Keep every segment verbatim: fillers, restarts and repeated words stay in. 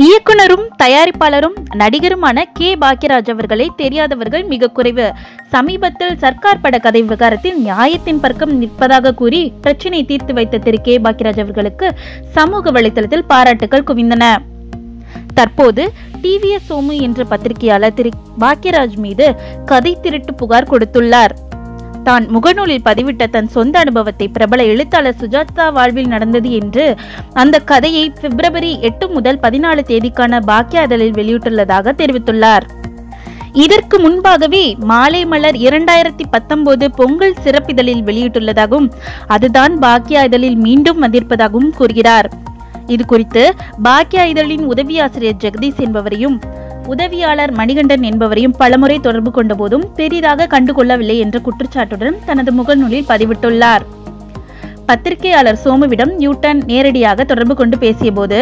இயக்குனரும் தயாரிப்பாளரும் நடிகருமான கே பாக்யராஜ் அவர்களை தெரியாதவர்கள் மிக குறைவு. சமீபத்தில் சர்க்கார் பட கதை விவகாரத்தில் நியாயத்தின் பக்கம் நிற்பதாக கூறி பிரச்சனை தீர்த்து வைத்த திரு கே பாக்யராஜ் அவர்களுக்கு சமூக வலைதளத்தில் பாராட்டுகள் குவிந்தன. தற்போது டிவிஎஸ் சோமு என்ற பத்திரிகையாளர் திரு பாக்யராஜ் மீது கதை திருட்டு புகார் கொடுத்துள்ளார். தான் முகநூலில் பதிவிட்ட தன் சொந்த அனுபவத்தை பிரபல எழுத்தாளர் சுஜாதா வாழ்வில் நடந்தது என்று அந்த கதையை பிப்ரவரி எட்டு முதல் பதினாலு தேதிக்கான பாக்யா இதழில் வெளியிட்டுள்ளதாக தெரிவித்துள்ளார். இதற்கு முன்பாகவே மாலை மலர் இரண்டாயிரத்தி பத்தொன்பது பொங்கல் சிறப்பிதழில் வெளியிட்டுள்ளதாகவும் அதுதான் பாக்யா இதழில் மீண்டும் வந்திருப்பதாகவும் கூறுகிறார். இது குறித்து பாக்யா இதழின் உதவி ஆசிரியர் ஜெகதீஷ் என்பவரையும் உதவியாளர் மணிகண்டன் என்பவரையும் பலமுறை தொடர்பு கொண்ட போதும் பெரிதாக கண்டுகொள்ளவில்லை என்ற குற்றச்சாட்டுடன் தனது முகநூலில் பதிவிட்டுள்ளார். பத்திரிகையாளர் சோமுவிடம் யூட்டன் நேரடியாக தொடர்பு கொண்டு பேசிய போது,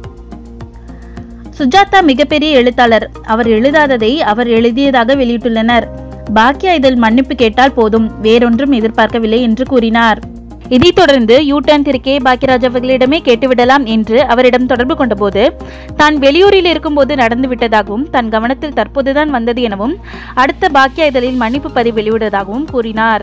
சுஜாதா மிகப்பெரிய எழுத்தாளர், அவர் எழுதாததை அவர் எழுதியதாக வெளியிட்டுள்ளனர். பாக்யா இதழ் மன்னிப்பு கேட்டால் போதும், வேறொன்றும் எதிர்பார்க்கவில்லை என்று கூறினார். இதைத் தொடர்ந்து யூட்டன் திரு கே பாக்யராஜ் அவர்களிடமே கேட்டுவிடலாம் என்று அவரிடம் தொடர்பு கொண்ட போது, தான் வெளியூரில் இருக்கும்போது நடந்துவிட்டதாகவும் தன் கவனத்தில் தற்போதுதான் வந்தது எனவும் அடுத்த பாக்யா இதழில் மன்னிப்பு பதிவு வெளியிடுவதாகவும் கூறினார்.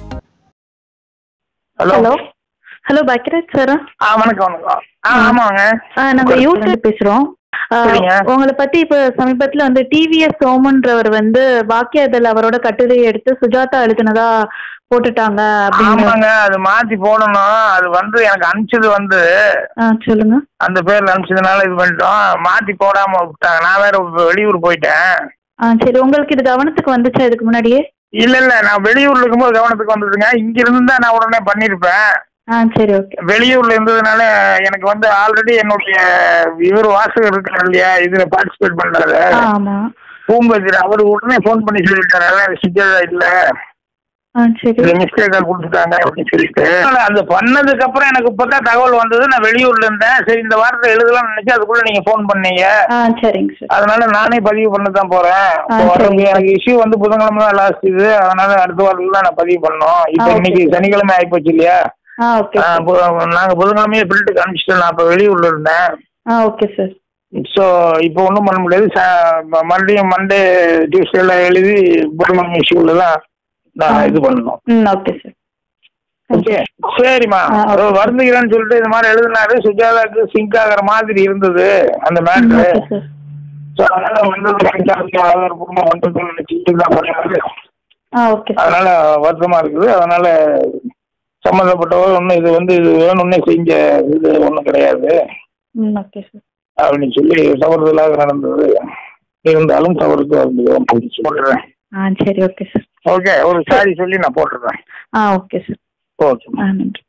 Hello hello Bhagyaraj sir. வணக்கம் வணக்கம். ஆமாங்க, நாங்க யூடியூப் பேசுறோம். உங்களை பத்தி இப்ப சமீபத்துல வந்து டிவிஎஸ் சோமன்றவர் வந்து பாக்யா இதழ் அவரோட கட்டுரையை எடுத்து சுஜாதா எழுதினதா போட்டுட்டாங்க. ஆமாங்க, அது மாத்தி போடணும். அது வந்து எனக்கு அனுப்பிச்சது வந்து சொல்லுங்க, அந்த பேர்ல அனுப்பிச்சதுனால இது பண்ணிட்டோம். மாத்தி போடாம விட்டாங்க. நான் வேற வெளியூர் போயிட்டேன். சரி, உங்களுக்கு இது கவனத்துக்கு வந்துச்சா இதுக்கு முன்னாடியே? இல்ல இல்ல, நான் வெளியூர்ல இருக்கும்போது கவனத்துக்கு வந்ததுங்க. இங்க இருந்து தான் நான் உடனே பண்ணிருப்பேன். சரி, ஓகே. வெளியூர்ல இருந்ததுனால எனக்கு வந்து ஆல்ரெடி என்னுடைய இவர் வாசகர் இருக்காரு இல்லையா, இதுல பார்ட்டிசிபேட் பண்றாரு பூம்பதிர், அவரு உடனே போன் பண்ணி சொல்லிட்டாரு சுஜாதா இல்ல, மிஸ்டேக்கா கொடுத்துட்டாங்க அப்படின்னு சொல்லிட்டு. அந்த பண்ணதுக்கு அப்புறம் எனக்கு இப்பதான் தகவல் வந்தது. நான் வெளியூர்ல இருந்தேன். சரி, இந்த வாரத்தை எழுதலாம்னு நினைச்சு அதுக்குள்ள நீங்க போன் பண்ணீங்க. அதனால நானே பதிவு பண்ணதான் போறேன். எனக்கு இஷ்யூ வந்து புதன்கிழமை தான் லாஸ்ட் இது. அதனால அடுத்த வாரத்துல தான் நான் பதிவு பண்ணோம். இப்ப இன்னைக்கு சனிக்கிழமை ஆயிப்போச்சு இல்லையா, நாங்க புதன்கிழமையே பிரிண்ட்டுக்கு அனுப்பிச்சிட்டோம். நான் இப்ப வெளியூர்ல இருந்தேன். ஸோ இப்போ ஒன்றும் பண்ண முடியாது. மறுபடியும் மண்டே டியூஸ்டேல எழுதி புதன்கிழமை இஷ்யூல தான் நான் இது பண்ணணும். ஓகே, சரிம்மா. வருந்துகிறேன்னு சொல்லிட்டு இந்த மாதிரி எழுதினாரு. சுஜாதாக்கு சிங்க் ஆகிற மாதிரி இருந்தது அந்த மேட்ரு. ஸோ அதனால வந்து ஆதாரப்பூர்வமா வந்து நினைச்சிட்டு தான் பண்ணாரு. அதனால வருத்தமா இருக்குது. அதனால சம்மந்தப்பட்டவர் ஒன்றும் இது வந்து இது வேணும்னே செஞ்ச இது ஒன்றும் கிடையாது அப்படின்னு சொல்லி தவறுதலாக நடந்தது. இருந்தாலும் தவறுக்கு வந்து போட்டுறேன். சரி, ஓகே சார். ஓகே, ஒரு சாரி சொல்லி நான் போட்டுறேன். Okay sir. ஓகே.